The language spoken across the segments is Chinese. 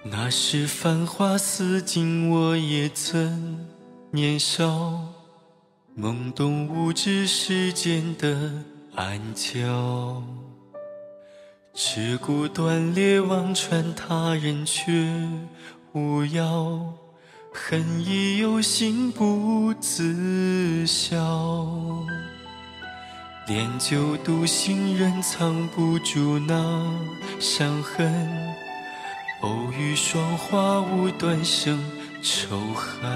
那时繁华似锦，我也曾年少，懵懂无知世间的暗礁。持股断裂，望穿他人却无杳，恨意有心不自消。连酒独醒人藏不住那伤痕，偶遇霜花无端生愁寒。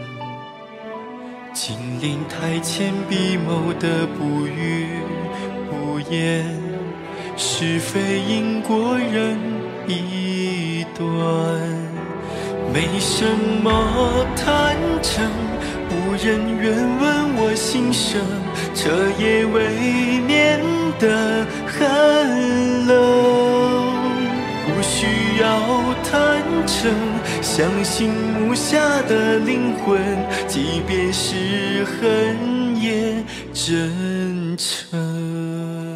金陵台前笔眸的不语不言，是非因果人已断。没什么坦诚，无人愿问我心声，彻夜未眠的寒冷。不需要坦诚，相信木下的灵魂，即便是恨也真诚。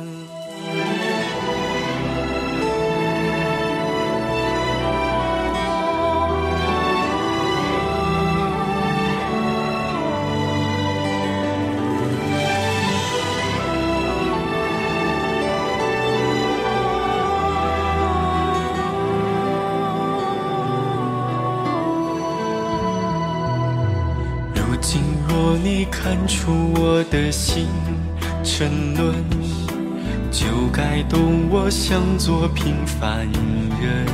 今若你看出我的心沉沦，就该懂我想做平凡人。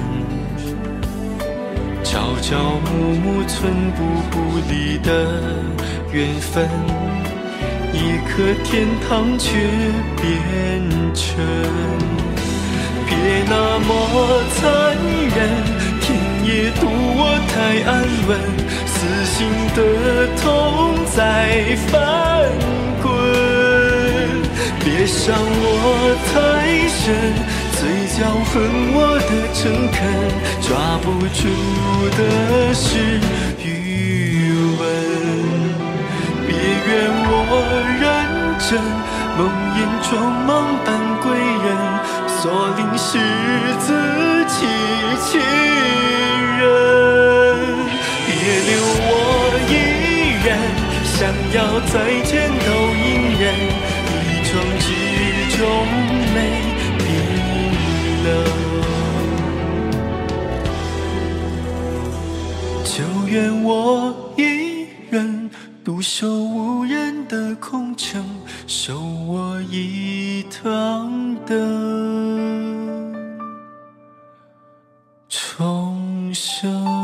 朝朝暮暮寸步不离的缘分，一颗天堂却变成别那么残忍。天也渡我太安稳，撕心的痛在翻滚。别伤我太深，嘴角恨我的诚恳，抓不住的是余温。别怨我认真，梦魇中梦伴归人，锁灵是自欺欺人。别留我一人，想要再见都隐忍，一窗之中没冰冷。就怨我一人，独守无人的空城，守我一堂的重生。